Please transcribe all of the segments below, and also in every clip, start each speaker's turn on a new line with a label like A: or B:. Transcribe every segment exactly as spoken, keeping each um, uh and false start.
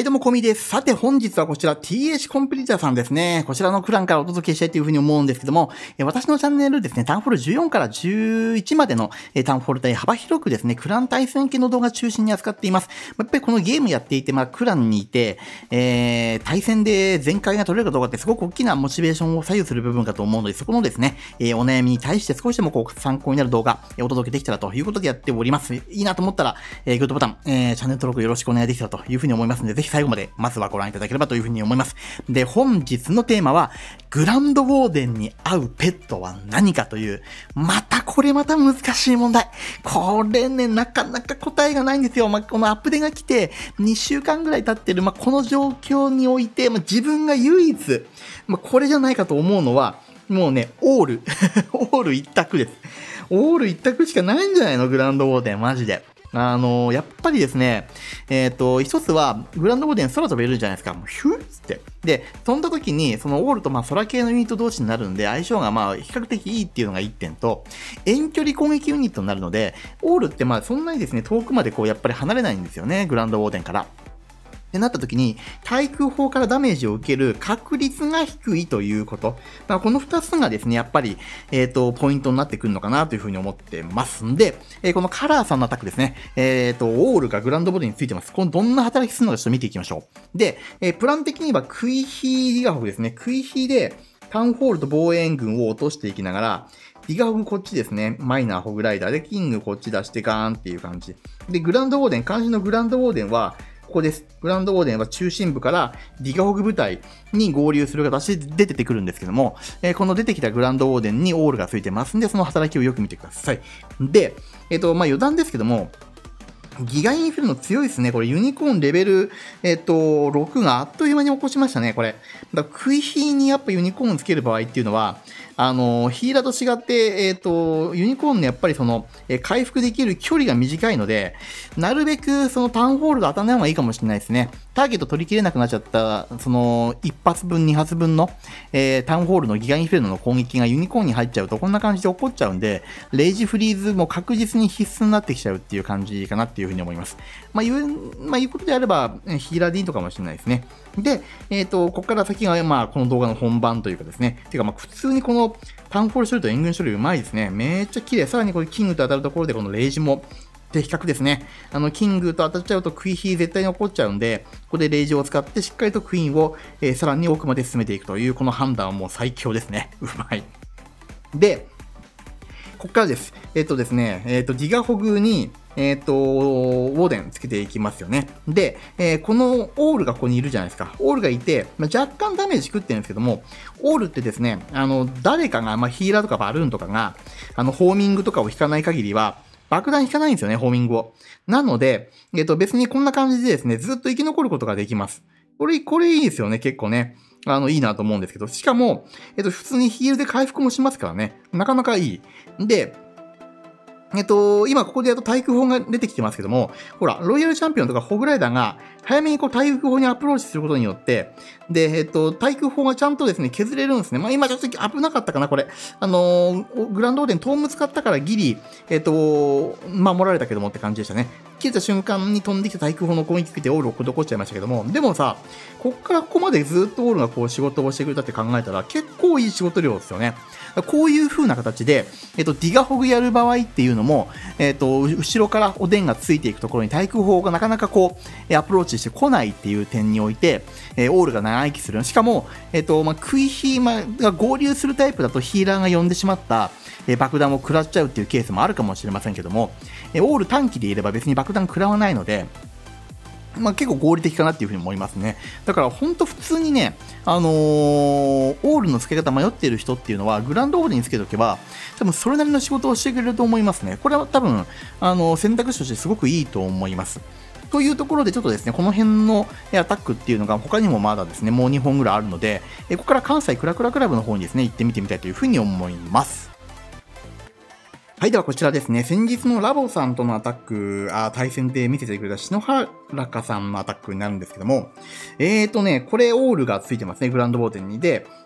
A: はいどうもこみです。さて本日はこちら ティーエイチ コンプリーターさんですね。こちらのクランからお届けしたいというふうに思うんですけども、え私のチャンネルですね、タウンホールじゅうよんからじゅういちまでのえタウンホール帯幅広くですね、クラン対戦系の動画中心に扱っています。やっぱりこのゲームやっていて、まあクランにいて、えー、対戦で全開が取れるかどうかってすごく大きなモチベーションを左右する部分かと思うので、そこのですね、えー、お悩みに対して少しでもこう参考になる動画、えー、お届けできたらということでやっております。いいなと思ったら、えー、グッドボタン、えー、チャンネル登録よろしくお願いできたらというふうに思いますので、ぜひ最後までまずはご覧いただければというふうに思います。で、本日のテーマは、グランドウォーデンに合うペットは何かという、またこれまた難しい問題。これね、なかなか答えがないんですよ。まあ、このアップデが来て、にしゅうかんぐらい経ってる、まあ、この状況において、まあ、自分が唯一、まあ、これじゃないかと思うのは、もうね、オール。オール一択です。オール一択しかないんじゃないのグランドウォーデン、マジで。あのー、やっぱりですね、えっと、一つは、グランドウォーデン空飛べるじゃないですか。もうヒューッつって。で、飛んだ時に、そのオールとまあ空系のユニット同士になるんで、相性がまあ比較的いいっていうのがいってんと、遠距離攻撃ユニットになるので、オールってまあそんなにですね、遠くまでこうやっぱり離れないんですよね、グランドウォーデンから。ってなった時に、対空砲からダメージを受ける確率が低いということ。まあ、この二つがですね、やっぱり、えっと、ポイントになってくるのかなというふうに思ってますんで、えー、このカラーさんのアタックですね、えっと、オールがグランドボディについてます。このどんな働きするのかちょっと見ていきましょう。で、えー、プラン的にはクイヒーディガホグですね。クイヒーで、タウンホールと防衛軍を落としていきながら、ディガホグこっちですね。マイナーホグライダーで、キングこっち出してガーンっていう感じ。で、グランドウォーデン、監視のグランドウォーデンは、ここです。グランドウォーデンは中心部からディガホグ部隊に合流する形で出てくるんですけども、えー、この出てきたグランドウォーデンにオールがついてますんで、その働きをよく見てください。で、えっと、まあ、余談ですけども、ギガインフルの強いですね。これユニコーンレベル、えっと、ろくがあっという間に起こしましたね、これ。だからクイヒーにやっぱユニコーンつける場合っていうのは、あの、ヒーラーと違って、えっと、ユニコーンのやっぱりその、え回復できる距離が短いので、なるべくそのタウンホールが当たらない方がいいかもしれないですね。ターゲット取り切れなくなっちゃった、その、一発分、二発分の、えー、タウンホールのギガインフェルノの攻撃がユニコーンに入っちゃうと、こんな感じで起こっちゃうんで、レイジフリーズも確実に必須になってきちゃうっていう感じかなっていうふうに思います。まあ、いう、まあ、いうことであれば、ヒーラーでいいのかもしれないですね。で、えっと、ここから先が、まあ、この動画の本番というかですね。てか、まあ、普通にこの、タウンホール処理と援軍処理うまいですね。めっちゃ綺麗。さらにこれキングと当たるところでこのレイジも的確ですね。あの、キングと当たっちゃうとクイヒー絶対に起こっちゃうんで、ここでレイジを使ってしっかりとクイーンを、えー、さらに奥まで進めていくというこの判断はもう最強ですね。うまい。で、ここからです。えっ、ー、とですね、えっ、ー、と、ディガホグに、えっ、ー、と、ウォーデンつけていきますよね。で、えー、このオールがここにいるじゃないですか。オールがいて、まあ、若干ダメージ食ってるんですけども、オールってですね、あの、誰かが、まあ、ヒーラーとかバルーンとかが、あの、ホーミングとかを引かない限りは、爆弾引かないんですよね、ホーミングを。なので、えっ、と、別にこんな感じでですね、ずっと生き残ることができます。これ、これいいですよね、結構ね。あの、いいなと思うんですけど、しかも、えっ、と、普通にヒールで回復もしますからね。なかなかいい。で、えっと、今ここでやっと対空砲が出てきてますけども、ほら、ロイヤルチャンピオンとかホグライダーが早めにこう対空砲にアプローチすることによって、で、えっと、対空砲がちゃんとですね、削れるんですね。まあ今ちょっと危なかったかな、これ。あのー、グランドオーデントーム使ったからギリ、えっと、守られたけどもって感じでしたね。切れた瞬間に飛んできた対空砲の攻撃受けてオールを施っちゃいましたけども、でもさ、こっからここまでずっとオールがこう仕事をしてくれたって考えたら結構いい仕事量ですよね。こういう風な形で、えっと、ディガホグやる場合っていうのも、えっと、後ろからおでんがついていくところに対空砲がなかなかこう、アプローチしてこないっていう点において、えー、オールが長生きする。しかも、えっと、まあ、クイヒーマが合流するタイプだとヒーラーが呼んでしまった、えー、爆弾を食らっちゃうっていうケースもあるかもしれませんけども、えー、オール短期でいれば別に爆弾食らわないので、まあ、結構合理的かなっていうふうに思いますね。だから本当普通にね、あのー、オールの付け方迷っている人っていうのはグランドオールにつけとけば多分それなりの仕事をしてくれると思いますね。これは多分、あのー、選択肢としてすごくいいと思います。というところでちょっとですね、この辺のアタックっていうのが他にもまだですね、もうにほんぐらいあるので、ここから関西クラクラクラブの方にですね、行ってみてみたいというふうに思います。はい、ではこちらですね、先日のラボさんとのアタック、あ対戦で見せてくれた篠原さんのアタックになるんですけども、えーとね、これオールがついてますね、グランドボーテンに。で、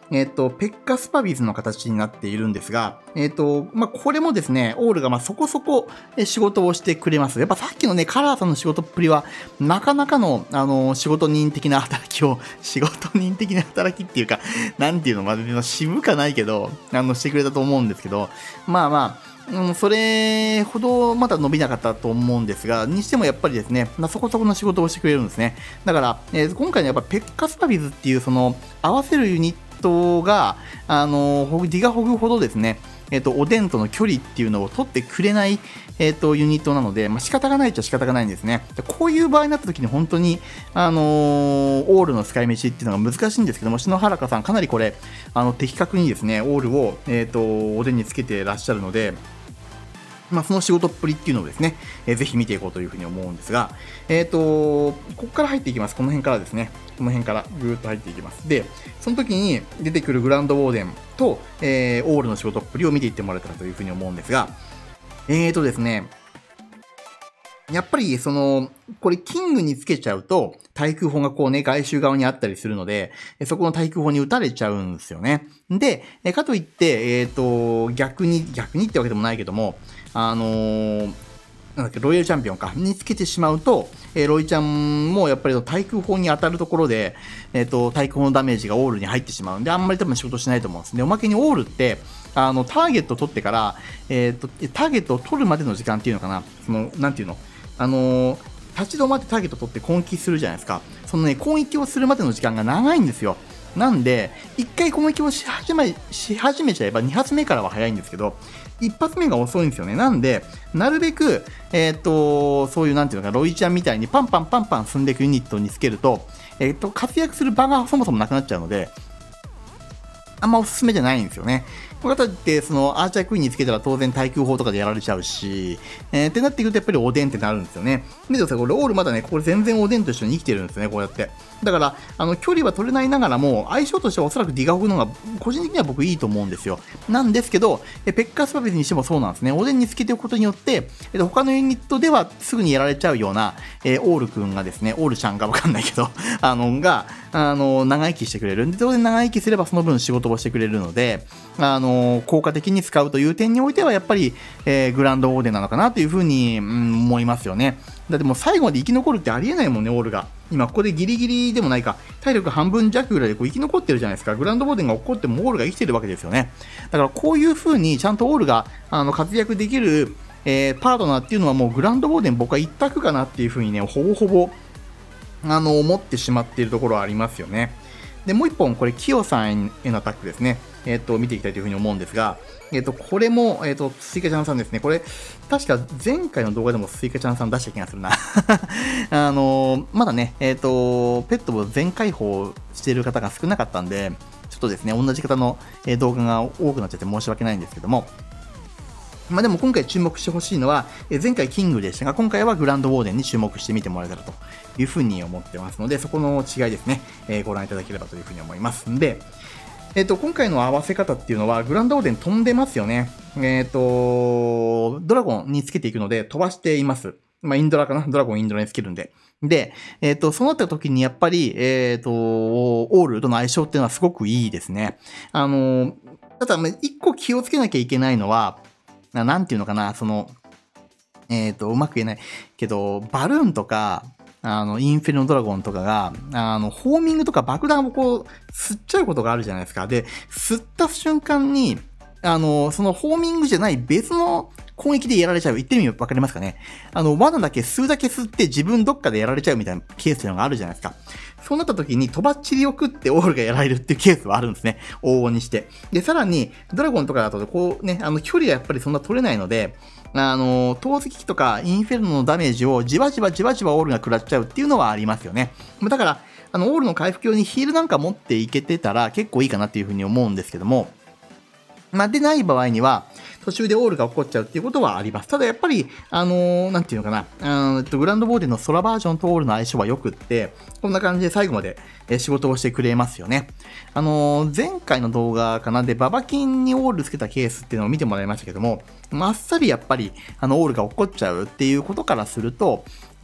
A: えっと、ペッカスパビズの形になっているんですが、えっと、まあ、これもですね、オールがまあそこそこ仕事をしてくれます。やっぱさっきのね、カラーさんの仕事っぷりは、なかなかの、あの、仕事人的な働きを、仕事人的な働きっていうか、なんていうの、まあ、渋かないけど、あの、してくれたと思うんですけど、まあまあ、うん、それほどまだ伸びなかったと思うんですが、にしてもやっぱりですね、まあ、そこそこの仕事をしてくれるんですね。だから、えー、今回のやっぱペッカスパビズっていうその合わせるユニットが、あのー、ディガホグほどですね、えっ、ー、と、おでんとの距離っていうのを取ってくれない、えっ、ー、と、ユニットなので、まあ、仕方がないっちゃ仕方がないんですね。こういう場合になった時に本当に、あのー、オールの使い道っていうのが難しいんですけども、篠原さんかなりこれ、あの、的確にですね、オールを、えっ、と、おでんにつけてらっしゃるので、まあ、その仕事っぷりっていうのをですね、えー、ぜひ見ていこうというふうに思うんですが、えっ、ー、と、ここから入っていきます。この辺からですね。この辺からぐーっと入っていきます。で、その時に出てくるグランドウォーデンと、えー、オールの仕事っぷりを見ていってもらえたらというふうに思うんですが、えーとですね、やっぱり、その、これ、キングにつけちゃうと、対空砲がこうね、外周側にあったりするので、そこの対空砲に撃たれちゃうんですよね。で、かといって、えっと、逆に、逆にってわけでもないけども、あのー、なんだっけ、ロイヤルチャンピオンか、につけてしまうと、えー、ロイちゃんもやっぱり対空砲に当たるところで、えっと、対空砲のダメージがオールに入ってしまうんで、あんまり多分仕事しないと思うんですね。おまけにオールって、あの、ターゲット取ってから、えっと、ターゲットを取るまでの時間っていうのかな、その、なんていうの、あのー、立ち止まってターゲット取って攻撃するじゃないですか。そのね、攻撃をするまでの時間が長いんですよ。なんで、一回攻撃をし始め、し始めちゃえばに発目からは早いんですけど、一発目が遅いんですよね。なんで、なるべく、えっと、そういうなんていうのか、ロイちゃんみたいにパンパンパンパン進んでいくユニットにつけると、えっと、活躍する場がそもそもなくなっちゃうので、あんまおすすめじゃないんですよね。この方って、その、アーチャークイーンにつけたら当然対空砲とかでやられちゃうし、えー、ってなってくるとやっぱりおでんってなるんですよね。見てください、これオールまだね、これ全然おでんと一緒に生きてるんですね、こうやって。だから、あの、距離は取れないながらも、相性としてはおそらくディガホグの方が、個人的には僕いいと思うんですよ。なんですけど、えペッカースパビスにしてもそうなんですね。おでんにつけておくことによって、えっと、他のユニットではすぐにやられちゃうような、えー、オールくんがですね、オールちゃんがわかんないけど、あの、が、あの、長生きしてくれる。で、当然長生きすればその分仕事をしてくれるので、あの、効果的に使うという点においては、やっぱり、えー、グランドオーデンなのかなというふうに、うん、思いますよね。だってもう最後まで生き残るってありえないもんね、オールが。今、ここでギリギリでもないか、体力半分弱ぐらいでこう生き残ってるじゃないですか。グランドオーデンが起こってもオールが生きてるわけですよね。だからこういうふうにちゃんとオールがあの活躍できる、えー、パートナーっていうのはもうグランドオーデン僕は一択かなっていうふうにね、ほぼほぼ、あの、思ってしまっているところはありますよね。で、もう一本、これ、キヨさんへのアタックですね。えっ、ー、と、見ていきたいというふうに思うんですが、えっ、ー、と、これも、えっ、ー、と、スイカちゃんさんですね。これ、確か前回の動画でもスイカちゃんさん出した気がするな。あのまだね、えっ、と、ペットを全開放している方が少なかったんで、ちょっとですね、同じ方の動画が多くなっちゃって申し訳ないんですけども、まあでも今回注目してほしいのは、え前回キングでしたが、今回はグランドウォーデンに注目してみてもらえたらというふうに思ってますので、そこの違いですね、えー、ご覧いただければというふうに思いますんで、えっと、今回の合わせ方っていうのは、グランドウォーデン飛んでますよね。えっと、ドラゴンにつけていくので飛ばしています。まあ、インドラかなドラゴンインドラにつけるんで。で、えっと、そうなった時にやっぱり、えっと、オールとの相性っていうのはすごくいいですね。あの、ただ、一個気をつけなきゃいけないのは、なんていうのかな、その、えっと、うまく言えないけど、バルーンとか、あの、インフェルノドラゴンとかが、あの、ホーミングとか爆弾をこう、吸っちゃうことがあるじゃないですか。で、吸った瞬間に、あの、そのホーミングじゃない別の攻撃でやられちゃう。言ってみるとわかりますかね。あの、罠だけ吸うだけ吸って自分どっかでやられちゃうみたいなケースっていうのがあるじゃないですか。そうなった時に、とばっちりを食ってオールがやられるっていうケースはあるんですね。往々にして。で、さらに、ドラゴンとかだと、こうね、あの、距離がやっぱりそんな取れないので、あの、投石機とかインフェルノのダメージをじわじわじわじわオールが食らっちゃうっていうのはありますよね。だから、あの、オールの回復用にヒールなんか持っていけてたら結構いいかなっていうふうに思うんですけども、まあ、でない場合には、途中でオールが起こっちゃうっていうことはあります。ただやっぱり、あのー、なんていうのかな、あとグランドボーデンの空バージョンとオールの相性は良くって、こんな感じで最後まで仕事をしてくれますよね。あのー、前回の動画かなで、ババキンにオールつけたケースっていうのを見てもらいましたけども、まっさりやっぱり、あの、オールが起こっちゃうっていうことからすると、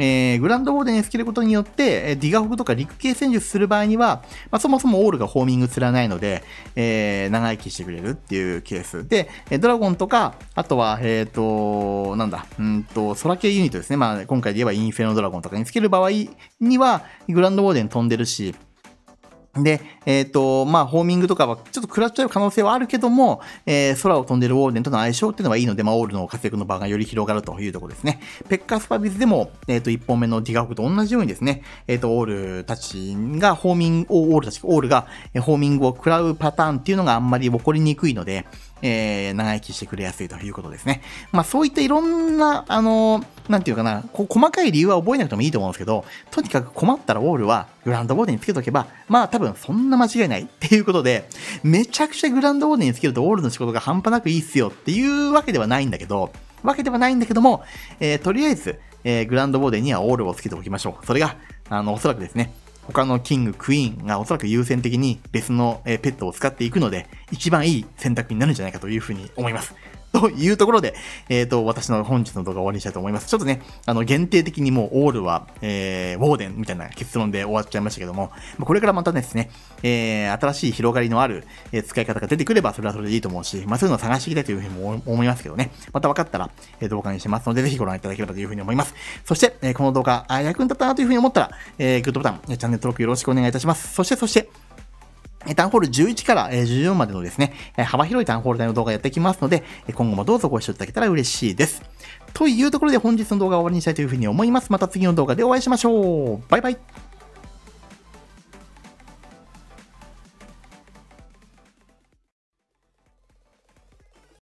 A: えー、グランドウォーデンにつけることによって、えー、ディガフグとか陸系戦術する場合には、まあ、そもそもオールがホーミング釣らないので、えー、長生きしてくれるっていうケースで、ドラゴンとか、あとは、えっ、ー、と、なんだ、うんと、空系ユニットですね。まあ、今回で言えばインフェノドラゴンとかにつける場合には、グランドウォーデン飛んでるし、で、えっ、ー、と、まあ、ホーミングとかはちょっと食らっちゃう可能性はあるけども、えー、空を飛んでるウォーデンとの相性っていうのはいいので、まあ、オールの活躍の場がより広がるというところですね。ペッカースパビズでも、えっ、ー、と、いっぽんめのディガフクと同じようにですね、えっ、ー、と、オールたちが、ホーミング、オールたち、オールが、ホーミングを食らうパターンっていうのがあんまり起こりにくいので、えー、長生きしてくれやすいということですね。まあそういったいろんな、あのー、なんていうかな、こ細かい理由は覚えなくてもいいと思うんですけど、とにかく困ったらオールはグランドボーデンにつけとけば、まあ多分そんな間違いないっていうことで、めちゃくちゃグランドボーデンにつけるとオールの仕事が半端なくいいっすよっていうわけではないんだけど、わけではないんだけども、えー、とりあえず、えー、グランドボーデンにはオールをつけておきましょう。それが、あの、おそらくですね、他のキング、クイーンがおそらく優先的に別のペットを使っていくので、一番いい選択になるんじゃないかというふうに思います。というところで、えっと、私の本日の動画を終わりにしたいと思います。ちょっとね、あの、限定的にもうオールは、えー、ウォーデンみたいな結論で終わっちゃいましたけども、これからまたですね、えー、新しい広がりのある、えー、使い方が出てくれば、それはそれでいいと思うし、まあそういうのを探していきたいというふうにも思いますけどね、また分かったら、えー、動画にしますので、ぜひご覧いただければというふうに思います。そして、えー、この動画、あ、役に立ったなというふうに思ったら、えー、グッドボタン、チャンネル登録よろしくお願いいたします。そして、そして、タウンホールじゅういちからじゅうよんまでのですね、幅広いタウンホール内の動画やっていきますので、今後もどうぞご視聴いただけたら嬉しいです。というところで本日の動画を終わりにしたいというふうに思います。また次の動画でお会いしましょう。バイバイ。